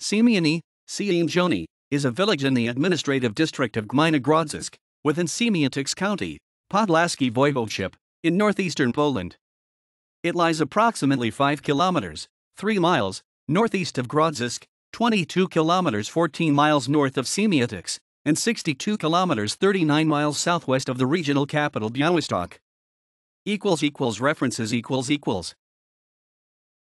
Siemiony, ŝeʻmjɔnɨ, is a village in the administrative district of Gmina Grodzisk, within Siemiatycze County, Podlaskie Voivodeship, in northeastern Poland. It lies approximately 5 kilometers, 3 miles, northeast of Grodzisk, 22 kilometers 14 miles north of Siemiatycze, and 62 kilometers 39 miles southwest of the regional capital Białystok. References